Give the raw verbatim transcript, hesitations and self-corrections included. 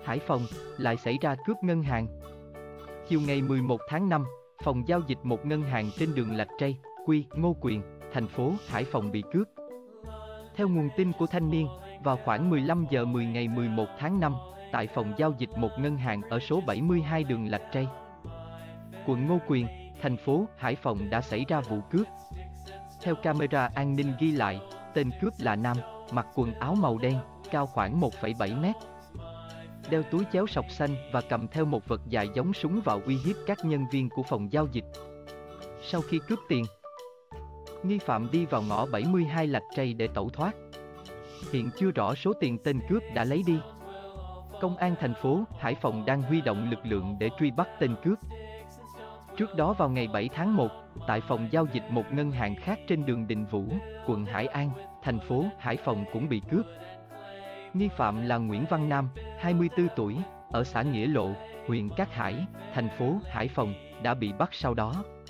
Hải Phòng, lại xảy ra cướp ngân hàng. Chiều ngày mười một tháng năm, phòng giao dịch một ngân hàng trên đường Lạch Tray, Quy, Ngô Quyền, thành phố Hải Phòng bị cướp. Theo nguồn tin của thanh niên, vào khoảng mười lăm giờ mười ngày mười một tháng năm, tại phòng giao dịch một ngân hàng ở số bảy mươi hai đường Lạch Tray, quận Ngô Quyền, thành phố Hải Phòng đã xảy ra vụ cướp. Theo camera an ninh ghi lại, tên cướp là nam, mặc quần áo màu đen, cao khoảng một phẩy bảy mét, đeo túi chéo sọc xanh và cầm theo một vật dài giống súng vào uy hiếp các nhân viên của phòng giao dịch. Sau khi cướp tiền, nghi phạm đi vào ngõ bảy mươi hai Lạch Tray để tẩu thoát. Hiện chưa rõ số tiền tên cướp đã lấy đi. Công an thành phố Hải Phòng đang huy động lực lượng để truy bắt tên cướp. Trước đó vào ngày bảy tháng một, tại phòng giao dịch một ngân hàng khác trên đường Đình Vũ, quận Hải An, thành phố Hải Phòng cũng bị cướp. Nghi phạm là Nguyễn Văn Nam, hai mươi tư tuổi, ở xã Nghĩa Lộ, huyện Cát Hải, thành phố Hải Phòng, đã bị bắt sau đó.